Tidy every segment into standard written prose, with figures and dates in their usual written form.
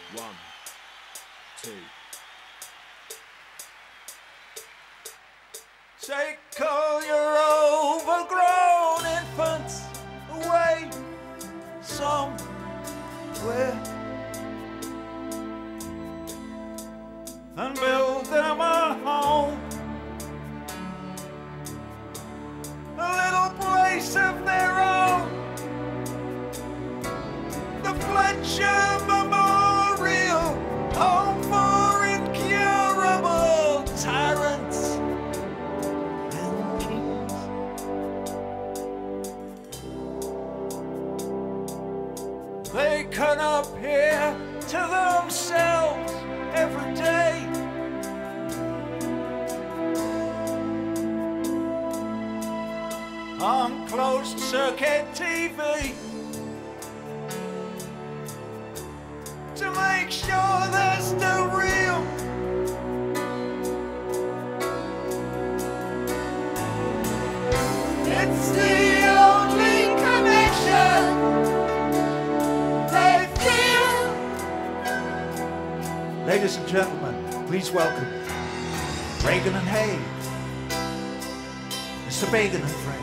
One, two. Take all your overgrown infants away somewhere and build them a home, a little place of their own, the Fletcher Memorial Home for Incurable Tyrants and Kings. They cut up here to themselves every day. On closed circuit TV to make sure they're still real. It's the only connection they feel. Ladies and gentlemen, please welcome Reagan and Haig, Mr. Reagan and Frey,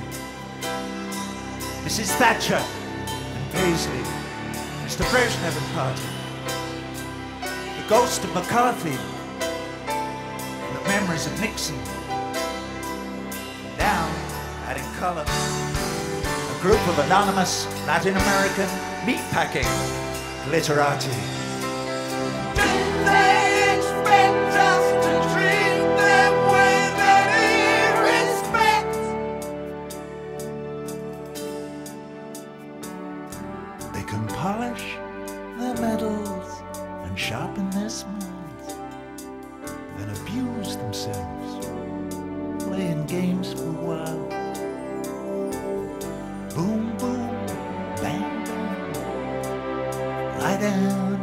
Mrs. Thatcher and Paisley, Mr. Brezhnev and Party, the ghost of McCarthy, and the memories of Nixon. Now, adding colour, a group of anonymous Latin American meatpacking glitterati. Didn't they expect us to treat them with any respect? They can polish their medals and sharpen their smiles, then abuse themselves, playing games for a while. Boom, boom, bang, bang, lie down